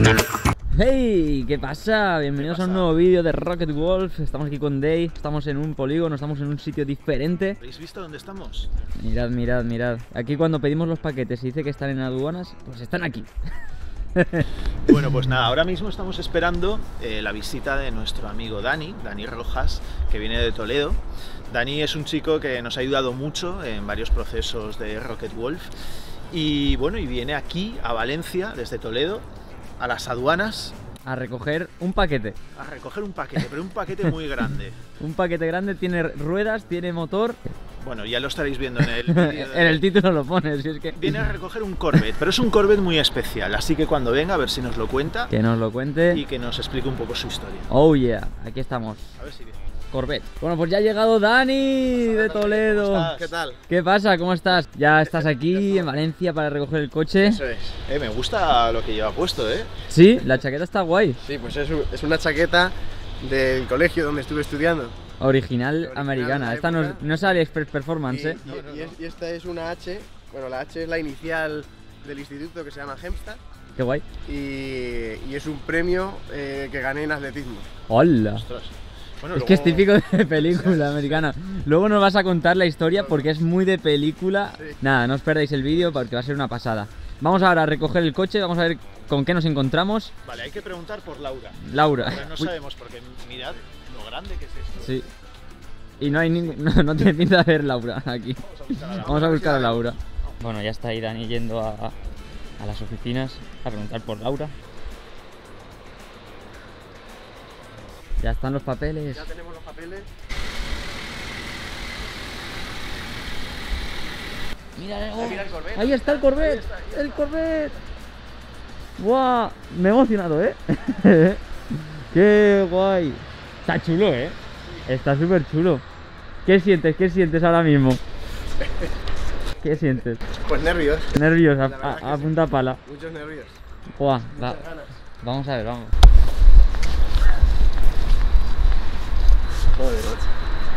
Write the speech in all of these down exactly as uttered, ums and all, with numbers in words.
Hey, ¿qué pasa? Bienvenidos a un nuevo vídeo de Rocket Wolf. Estamos aquí con Day, estamos en un polígono, estamos en un sitio diferente. ¿Habéis visto dónde estamos? Mirad, mirad, mirad. Aquí cuando pedimos los paquetes y dice que están en aduanas, pues están aquí. Bueno, pues nada, ahora mismo estamos esperando eh, la visita de nuestro amigo Dani, Dani Rojas, que viene de Toledo. Dani es un chico que nos ha ayudado mucho en varios procesos de Rocket Wolf. Y bueno, y viene aquí a Valencia, desde Toledo, a las aduanas. A recoger un paquete. A recoger un paquete, pero un paquete muy grande. Un paquete grande, tiene ruedas, tiene motor. Bueno, ya lo estaréis viendo en el vídeo. En el título lo pones, si es que... Viene a recoger un Corvette, pero es un Corvette muy especial, así que cuando venga a ver si nos lo cuenta. Que nos lo cuente. Y que nos explique un poco su historia. Oh yeah, aquí estamos. A ver si viene. Corvette. Bueno, pues ya ha llegado Dani de Toledo. ¿Cómo estás? ¿Qué tal? ¿Qué pasa? ¿Cómo estás? Ya estás aquí en Valencia para recoger el coche. Eso es. Eh, me gusta lo que lleva puesto, ¿eh? Sí, la chaqueta está guay. Sí, pues es, un- es una chaqueta del colegio donde estuve estudiando. Original, Original americana. de la Esta no es, época. no es AliExpress Performance, Y, ¿eh? y- y es- y esta es una H, bueno, la H es la inicial del instituto que se llama Hempstead Qué guay. y, y es un premio eh, que gané en atletismo. ¡Hola! Ostras. Bueno, Es luego- que es típico de película americana. Luego nos vas a contar la historia porque es muy de película. Sí. Nada, no os perdáis el vídeo porque va a ser una pasada. Vamos ahora a recoger el coche, vamos a ver con qué nos encontramos. Vale, hay que preguntar por Laura. Laura. Ahora no Uy, sabemos porque mirad lo grande que es esto. sí. Y no hay ningún... No, no tiene pinta de haber Laura aquí. Vamos a buscar a Laura. Vamos a buscar a Laura. Bueno, ya está ahí Dani yendo a, a las oficinas a preguntar por Laura. Ya están los papeles. Ya tenemos los papeles. Mira, Ahí mira el Corvette. ahí está el Corvette, el Corvette. ¡Guau! Me he emocionado, ¿eh? ¡Qué guay! Está chulo, ¿eh? Está súper chulo. ¿Qué sientes? ¿Qué sientes ahora mismo? ¿Qué sientes? Pues nervios, Nervios, a, La verdad a- que a sí. punta pala. muchos nervios, Guau, va- muchas ganas. vamos a ver, vamos. Joder, macho.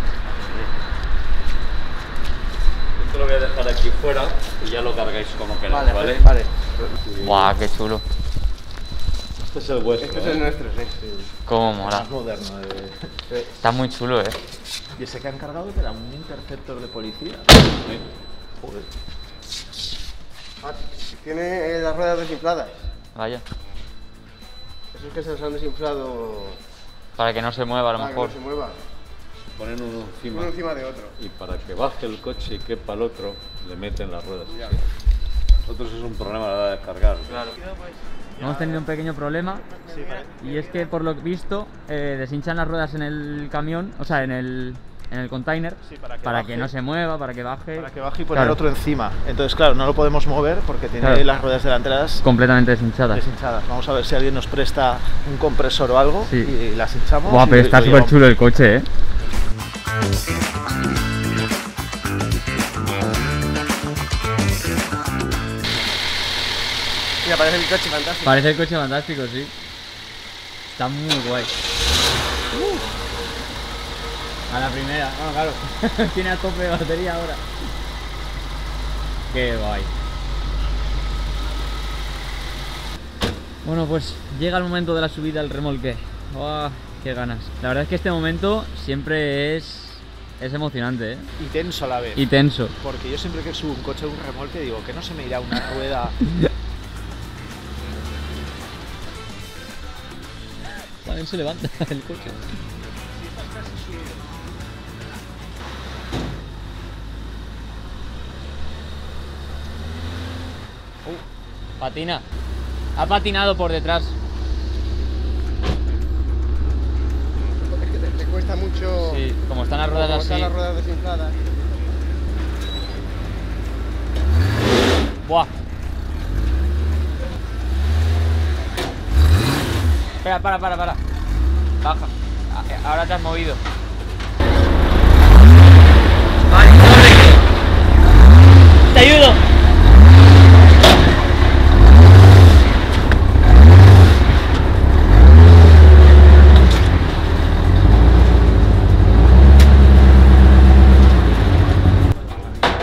Esto lo voy a dejar aquí fuera y ya lo cargáis como queráis, Vale, ¿vale? vale. ¡Guau, qué chulo! Este es el vuestro. Este es ¿eh? el nuestro, sí. Cómo mola. Más moderno. de- Está muy chulo, ¿eh? ¿Y ese que han cargado que era un interceptor de policía? Sí. Joder. Ah, tiene eh, las ruedas desinfladas. Vaya. Esos que se los han desinflado Para que no se mueva a lo para que mejor. no se mueva. Ponen uno encima Uno encima de otro. y para que baje el coche y quepa el otro, le meten las ruedas. Ya. así. Nosotros es un problema a la hora de cargar. Claro. Hemos tenido un pequeño problema Sí, vale. y es que por lo visto eh, deshinchan las ruedas en el camión, o sea, en el, en el container, Sí, para que para baje. que no se mueva, para que baje. Para que baje y poner Claro. otro encima. Entonces, claro, no lo podemos mover porque tiene Claro. las ruedas delanteras Completamente deshinchadas. deshinchadas. Vamos a ver si alguien nos presta un compresor o algo Sí. y las hinchamos. Guau, y pero lo está súper llevamos. chulo el coche, ¿eh? Mira, parece el coche fantástico. Parece el coche fantástico, sí. Está muy guay. A la primera, bueno, claro. Tiene a tope de batería ahora. Qué guay. Bueno, pues llega el momento de la subida al remolque. ¡Oh, qué ganas! La verdad es que este momento siempre es, es emocionante, ¿eh? Y tenso a la vez. Y tenso. Porque yo siempre que subo un coche o un remolque digo que no se me irá una rueda. También se levanta el coche. Uh, patina. Ha patinado por detrás. Es que te, te cuesta mucho. Sí, como están las ruedas como así. están las ruedas desinfladas. Buah. Espera, para, para, para. Baja. A- Ahora te has movido. Vale, te ayudo.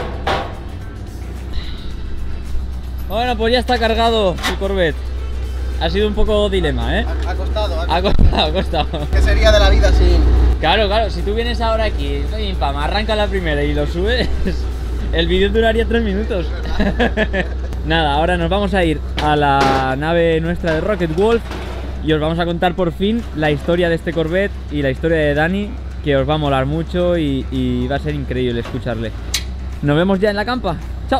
Bueno, pues ya está cargado el Corvette. ha sido un poco dilema, ¿eh? Ha, ha costado, ha Ha costado. costado, ha costado. ¿Qué sería de la vida sin...? Claro, claro, si tú vienes ahora aquí, pim, pam, arranca la primera y lo subes, el vídeo duraría tres minutos. Nada, ahora nos vamos a ir a la nave nuestra de Rocket Wolf y os vamos a contar por fin la historia de este Corvette y la historia de Dani, que os va a molar mucho y, y va a ser increíble escucharle. Nos vemos ya en la campa. ¡Chao!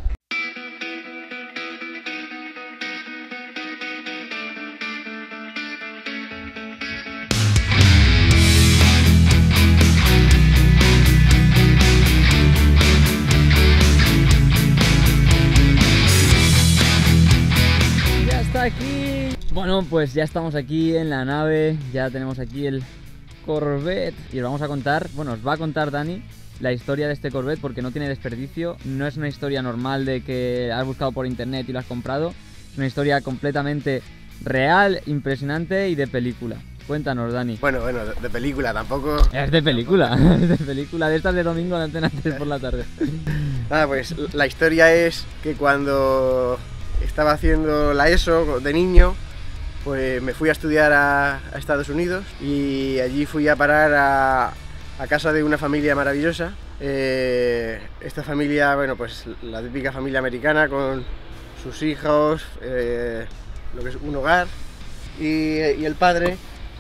Aquí. Bueno, pues ya estamos aquí en la nave, ya tenemos aquí el Corvette y os vamos a contar, bueno, os va a contar Dani la historia de este Corvette porque no tiene desperdicio, no es una historia normal de que has buscado por internet y lo has comprado, es una historia completamente real, impresionante y de película. Cuéntanos, Dani. Bueno, bueno, de, de película tampoco... Es de película, es de película, de estas de domingo de Antena tres por la tarde. Nada, pues la historia es que cuando estaba haciendo la ESO de niño, pues me fui a estudiar a, a Estados Unidos y allí fui a parar a, a casa de una familia maravillosa. Eh, esta familia, bueno, pues la típica familia americana con sus hijos, eh, lo que es un hogar, y, y el padre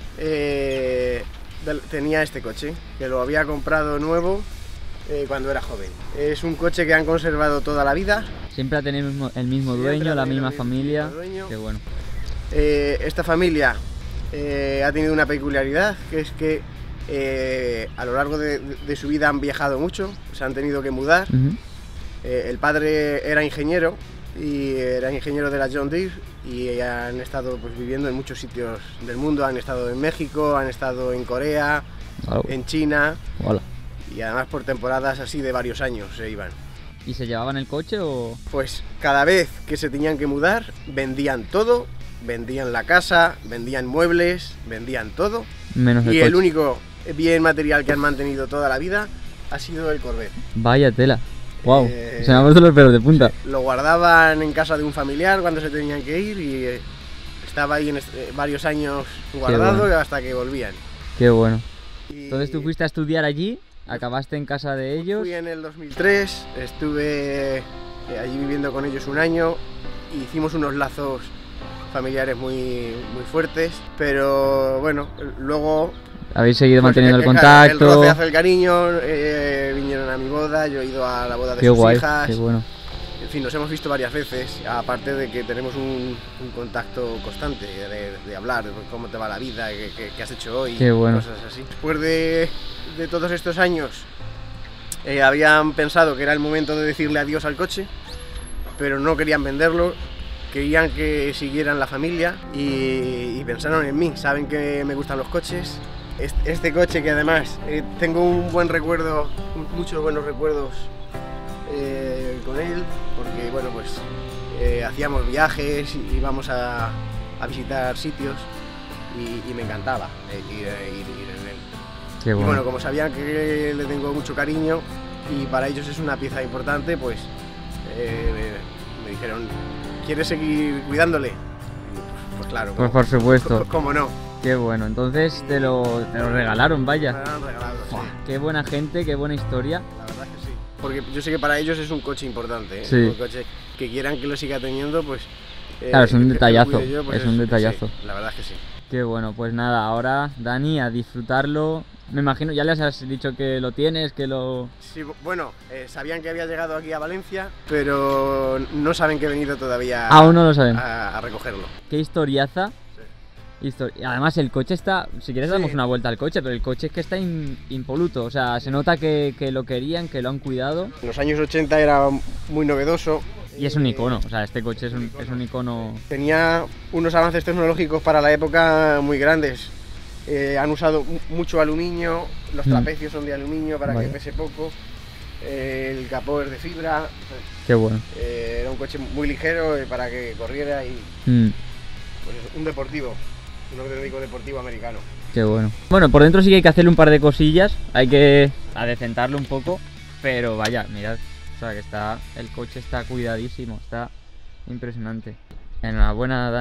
eh, del, tenía este coche, que lo había comprado nuevo eh, cuando era joven. Es un coche que han conservado toda la vida. Siempre ha tenido el mismo, el mismo dueño, la misma familia. Qué bueno. Eh, esta familia eh, ha tenido una peculiaridad, que es que eh, a lo largo de, de su vida han viajado mucho, se han tenido que mudar. Uh-huh. eh, el padre era ingeniero y era ingeniero de la John Deere y han estado pues, viviendo en muchos sitios del mundo, han estado en México, han estado en Corea, Hola. en China. Hola. Y además por temporadas así de varios años se iban. ¿Y se llevaban el coche o...? Pues cada vez que se tenían que mudar, vendían todo, vendían la casa, vendían muebles, vendían todo. Menos el y coche. el único bien material que han mantenido toda la vida ha sido el Corvette. Vaya tela. Wow, Eh, se me han puesto los pelos de punta. Lo guardaban en casa de un familiar cuando se tenían que ir y eh, estaba ahí en est- eh, varios años guardado bueno. hasta que volvían. Qué bueno. Y Entonces tú fuiste a estudiar allí, acabaste en casa de ellos. Fui en el dos mil tres, estuve eh, allí viviendo con ellos un año, hicimos unos lazos familiares muy, muy fuertes, pero bueno, luego... Habéis seguido pues, manteniendo el el, el contacto. roce hace el cariño, eh, vinieron a mi boda, yo he ido a la boda de Qué sus guay, hijas. qué bueno. En fin, nos hemos visto varias veces, aparte de que tenemos un, un contacto constante de, de hablar, de cómo te va la vida, qué, qué- qué has hecho hoy, Qué bueno. cosas así. Después de, de todos estos años, eh, habían pensado que era el momento de decirle adiós al coche, pero no querían venderlo, querían que siguieran la familia y, y pensaron en mí, saben que me gustan los coches. Este, este coche que además eh, tengo un buen recuerdo, muchos buenos recuerdos eh, con él, porque bueno, pues eh, hacíamos viajes y íbamos a, a visitar sitios y, y me encantaba eh, ir, eh, ir- ir en él. Qué Y bueno. bueno, como sabían que le tengo mucho cariño y para ellos es una pieza importante, pues eh, me, me dijeron, ¿quieres seguir cuidándole? Y, pues, pues claro, Pues ¿cómo- por supuesto. cómo- ¿Cómo no? Qué bueno. Entonces te lo, te lo regalaron, Me vaya. lo han regalado, sí. Buah, qué buena gente, qué buena historia. La verdad que sí. Porque yo sé que para ellos es un coche importante, ¿eh? Sí. Un coche que quieran que lo siga teniendo, pues... eh, Claro, es un que- que lo detallazo, cuide yo, pues es un detallazo. sí, la verdad es que sí. Qué bueno, pues nada, ahora Dani, a disfrutarlo. Me imagino, ya les has dicho que lo tienes, que lo... Sí, bu- bueno, eh, sabían que había llegado aquí a Valencia, pero no saben que he venido todavía Aún no lo saben. a, a recogerlo. Qué historiaza. Histori- y además el coche está, si quieres Sí. damos una vuelta al coche, pero el coche es que está in- impoluto, o sea, se nota que, que lo querían, que lo han cuidado. En los años ochenta era muy novedoso. Y es un Eh, icono, o sea, este coche es un, es un icono... Tenía unos avances tecnológicos para la época muy grandes. Eh, han usado mu- mucho aluminio, los Mm. trapecios son de aluminio para Vaya. que pese poco, eh, el capó es de fibra, Qué bueno. eh, era un coche muy ligero eh, para que corriera y Mm, pues, un deportivo, un auténtico deportivo americano. qué bueno. Bueno, por dentro sí que hay que hacerle un par de cosillas, hay que adecentarlo un poco, pero vaya, mirad, o sea, que está, el coche está cuidadísimo, está impresionante. Enhorabuena, Dani.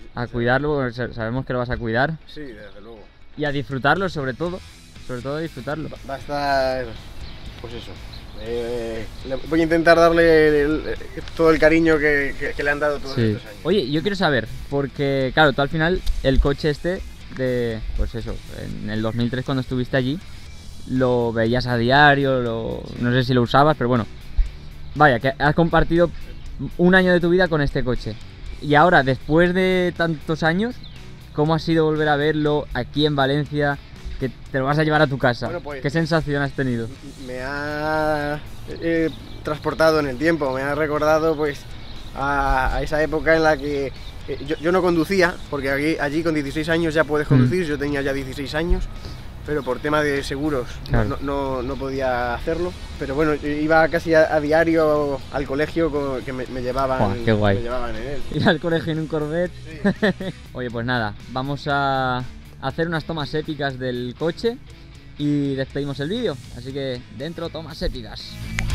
A cuidarlo, porque sa- sabemos que lo vas a cuidar. Sí, desde luego. Y a disfrutarlo sobre todo. Sobre todo a disfrutarlo. Va a estar, pues eso. Eh, le- voy a intentar darle el- el- todo el cariño que, que- que le han dado todos Sí. estos años. Oye, yo quiero saber, porque claro, tú al final el coche este de, pues eso, en el dos mil tres cuando estuviste allí, lo veías a diario, lo, no sé si lo usabas, pero bueno, vaya, que has compartido un año de tu vida con este coche. Y ahora, después de tantos años, ¿cómo ha sido volver a verlo aquí en Valencia? Que te lo vas a llevar a tu casa. Bueno, pues- ¿Qué sensación has tenido? Me ha eh, transportado en el tiempo, me ha recordado pues a, a esa época en la que eh, yo, yo no conducía, porque aquí, allí con dieciséis años ya puedes conducir, yo tenía ya dieciséis años, pero por tema de seguros Claro. no, no, no podía hacerlo. Pero bueno, yo iba casi a, a diario al colegio con- que me, me llevaban, Buah, qué guay. me llevaban en él. Ir al colegio en un Corvette. Sí. Oye, pues nada, vamos a hacer unas tomas épicas del coche y despedimos el vídeo. Así que dentro, tomas épicas.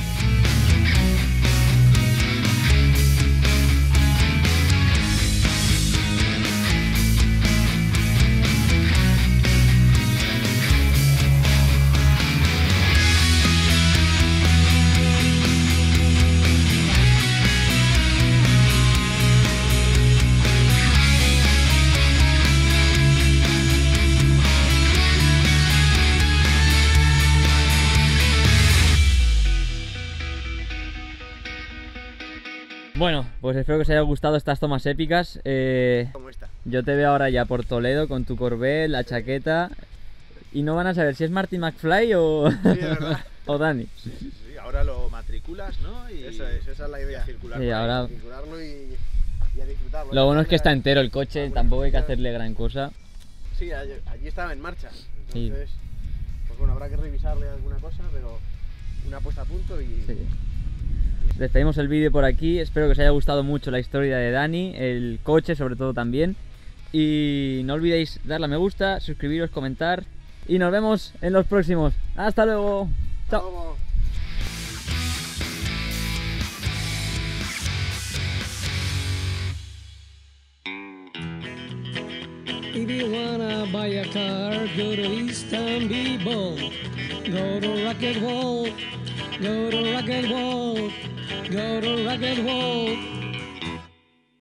Bueno, pues espero que os haya gustado estas tomas épicas. Eh, Como esta. yo te veo ahora ya por Toledo con tu Corvette, la chaqueta. Y no van a saber si es Marty McFly o, Sí, es verdad. o Dani. Sí, ahora lo matriculas, ¿no? Y Eso es, esa es la idea. circular Sí, por ahí. ahora- Circularlo y, y a disfrutarlo. Lo bueno es que está en entero el coche, tampoco hay que hacerle gran cosa. Sí, allí, allí estaba en marcha. Sí. Entonces, pues bueno, habrá que revisarle alguna cosa, pero una puesta a punto y... Sí. Despedimos el vídeo por aquí, espero que os haya gustado mucho la historia de Dani, el coche sobre todo también. Y no olvidéis darle a me gusta, suscribiros, comentar. Y nos vemos en los próximos. ¡Hasta luego! Hasta ¡Chao! luego. If you wanna buy a car, go to East and be bold. Go to Rocket World, go to Rocket World, go to Rocket World.